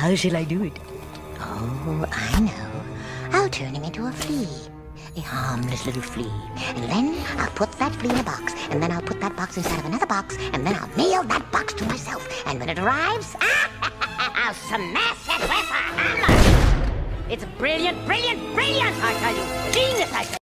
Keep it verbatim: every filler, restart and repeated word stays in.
How shall I do it? Oh, I know. I'll turn him into a flea. A harmless little flea. And then I'll put that flea in a box. And then I'll put that box inside of another box. And then I'll nail that box to myself. And when it arrives, I'll smash it with a hammer. It's brilliant, brilliant, brilliant, I tell you. Genius, I say.